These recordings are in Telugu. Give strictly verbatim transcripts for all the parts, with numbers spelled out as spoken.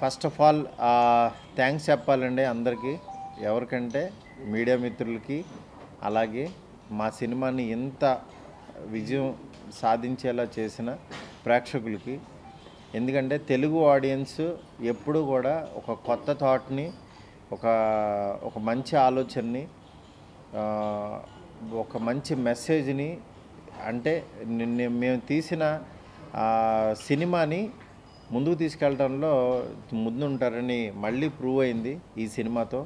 ఫస్ట్ ఆఫ్ ఆల్ థ్యాంక్స్ చెప్పాలండి అందరికీ, ఎవరికంటే మీడియా మిత్రులకి, అలాగే మా సినిమాని ఇంత విజయం సాధించేలా చేసిన ప్రేక్షకులకి. ఎందుకంటే తెలుగు ఆడియన్స్ ఎప్పుడు కూడా ఒక కొత్త థాట్ని, ఒక ఒక మంచి ఆలోచనని, ఒక మంచి మెసేజ్ని, అంటే మేము తీసిన సినిమాని ముందుకు తీసుకెళ్ళడంలో ముందుంటారని మళ్ళీ ప్రూవ్ అయింది ఈ సినిమాతో.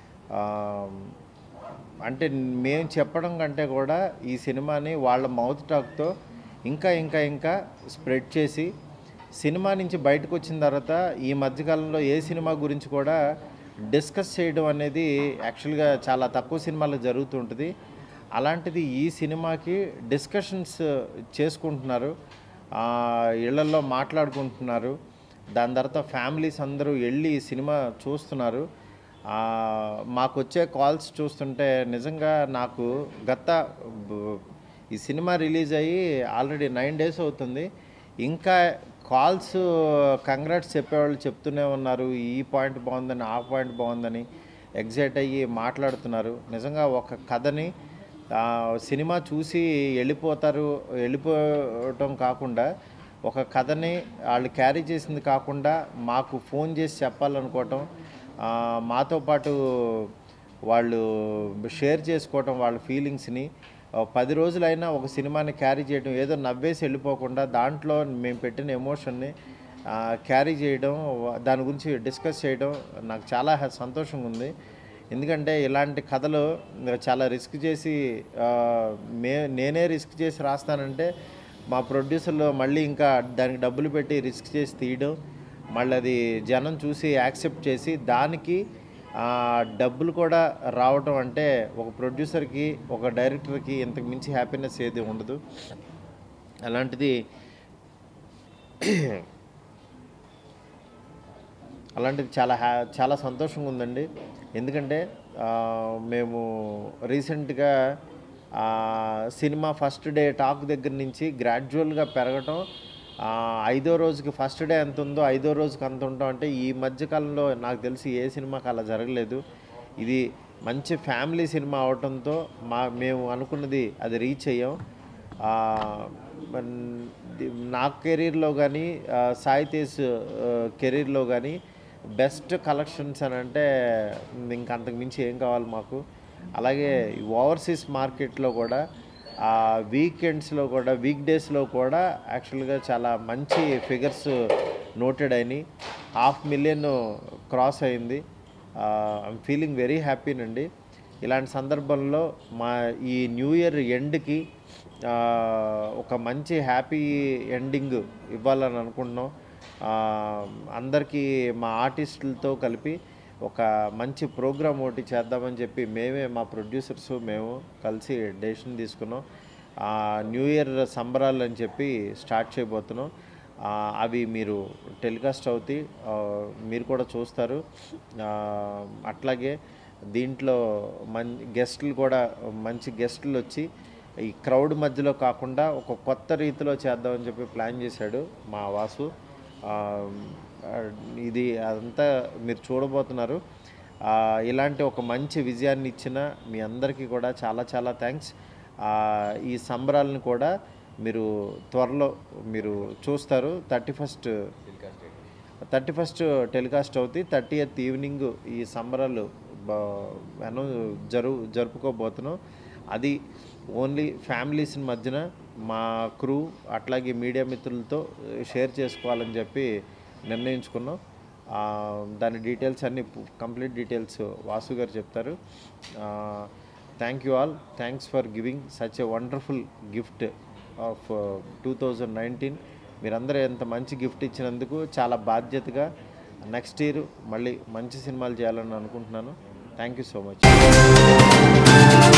అంటే మేము చెప్పడం కంటే కూడా ఈ సినిమాని వాళ్ళ మౌత్ టాక్తో ఇంకా ఇంకా ఇంకా స్ప్రెడ్ చేసి, సినిమా నుంచి బయటకు వచ్చిన తర్వాత ఈ మధ్యకాలంలో ఏ సినిమా గురించి కూడా డిస్కస్ చేయడం అనేది యాక్చువల్గా చాలా తక్కువ సినిమాల్లో జరుగుతుంటుంది. అలాంటిది ఈ సినిమాకి డిస్కషన్స్ చేసుకుంటున్నారు, ఇళ్లల్లో మాట్లాడుకుంటున్నారు. దాని తర్వాత ఫ్యామిలీస్ అందరూ వెళ్ళి ఈ సినిమా చూస్తున్నారు. మాకు వచ్చే కాల్స్ చూస్తుంటే నిజంగా నాకు గత ఈ సినిమా రిలీజ్ అయ్యి ఆల్రెడీ నైన్ డేస్ అవుతుంది, ఇంకా కాల్స్ కంగ్రాట్స్ చెప్పేవాళ్ళు చెప్తూనే ఉన్నారు. ఈ పాయింట్ బాగుందని, ఆ పాయింట్ బాగుందని ఎగ్జైట్ అయ్యి మాట్లాడుతున్నారు. నిజంగా ఒక కథని సినిమా చూసి వెళ్ళిపోతారు, వెళ్ళిపోవటం కాకుండా ఒక కథని వాళ్ళు క్యారీ చేసింది కాకుండా మాకు ఫోన్ చేసి చెప్పాలనుకోవటం, మాతో పాటు వాళ్ళు షేర్ చేసుకోవటం వాళ్ళ ఫీలింగ్స్ని. పది రోజులైనా ఒక సినిమాని క్యారీ చేయడం, ఏదో నవ్వేసి వెళ్ళిపోకుండా దాంట్లో మేము పెట్టిన ఎమోషన్ని క్యారీ చేయడం, దాని గురించి డిస్కస్ చేయడం నాకు చాలా సంతోషంగా ఉంది. ఎందుకంటే ఇలాంటి కథలు చాలా రిస్క్ చేసి, మే నేనే రిస్క్ చేసి రాస్తానంటే మా ప్రొడ్యూసర్లు మళ్ళీ ఇంకా దానికి డబ్బులు పెట్టి రిస్క్ చేసి తీయడం, మళ్ళీ అది జనం చూసి యాక్సెప్ట్ చేసి దానికి డబ్బులు కూడా రావడం అంటే ఒక ప్రొడ్యూసర్కి, ఒక డైరెక్టర్కి ఇంతకు మించి హ్యాపీనెస్ ఏది ఉండదు. అలాంటిది అలాంటిది చాలా హ్యా చాలా సంతోషంగా ఉందండి. ఎందుకంటే మేము రీసెంట్గా సినిమా ఫస్ట్ డే టాక్ దగ్గర నుంచి గ్రాడ్యువల్గా పెరగటం, ఐదో రోజుకి ఫస్ట్ డే ఎంత ఉందో ఐదో రోజుకి అంత ఉంటాం. అంటే ఈ మధ్యకాలంలో నాకు తెలిసి ఏ సినిమాకి అలా జరగలేదు. ఇది మంచి ఫ్యామిలీ సినిమా అవటంతో మా మేము అనుకున్నది అది రీచ్ అయ్యాం. నా కెరీర్లో కానీ, సాయి తేజ్ కెరీర్లో కానీ బెస్ట్ కలెక్షన్స్ అని అంటే ఇంకంతకు మించి ఏం కావాలి మాకు. అలాగే ఓవర్సీస్ మార్కెట్లో కూడా వీకెండ్స్లో కూడా, వీక్ డేస్లో కూడా యాక్చువల్గా చాలా మంచి ఫిగర్స్ నోటెడ్ అయినాయి. హాఫ్ మిలియన్ క్రాస్ అయింది. ఐఎమ్ ఫీలింగ్ వెరీ హ్యాపీనండి. ఇలాంటి సందర్భంలో మా ఈ న్యూ ఇయర్ ఎండ్కి ఒక మంచి హ్యాపీ ఎండింగ్ ఇవ్వాలని అనుకుంటున్నాం. అందరికీ మా ఆర్టిస్టులతో కలిపి ఒక మంచి ప్రోగ్రామ్ ఒకటి చేద్దామని చెప్పి మేమే, మా ప్రొడ్యూసర్స్ మేము కలిసి డెసిషన్ తీసుకున్నాం. న్యూ ఇయర్ సంబరాలు అని చెప్పి స్టార్ట్ చేయబోతున్నాం. అవి మీరు టెలికాస్ట్ అవుతాయి, మీరు కూడా చూస్తారు. అట్లాగే దీంట్లో మంచి గెస్టులు కూడా, మంచి గెస్టులు వచ్చి ఈ క్రౌడ్ మధ్యలో కాకుండా ఒక కొత్త రీతిలో చేద్దామని చెప్పి ప్లాన్ చేశాడు మా వాసు. ఇది అదంతా మీరు చూడబోతున్నారు. ఇలాంటి ఒక మంచి విజయాన్ని ఇచ్చిన మీ అందరికీ కూడా చాలా చాలా థ్యాంక్స్. ఈ సంబరాలను కూడా మీరు త్వరలో మీరు చూస్తారు. Thirty first thirty first telecast అవుతాయి. థర్టీ ఎయిత్ ఈవినింగ్ ఈ సంబరాలు అనౌ జరు జరుపుకోబోతున్నాం. అది ఓన్లీ ఫ్యామిలీస్ మధ్యన మా క్రూ అట్లాగే మీడియా మిత్రులతో షేర్ చేసుకోవాలని చెప్పి నిర్ణయించుకున్నాం. దాని డీటెయిల్స్ అన్నీ, కంప్లీట్ డీటెయిల్స్ వాసు గారు చెప్తారు. Thank you all. Thanks for giving such a wonderful gift of two thousand nineteen. మీరందరూ ఎంత మంచి గిఫ్ట్ ఇచ్చినందుకు చాలా బాధ్యతగా నెక్స్ట్ ఇయర్ మళ్ళీ మంచి సినిమాలు చేయాలని అనుకుంటున్నాను. Thank you so much.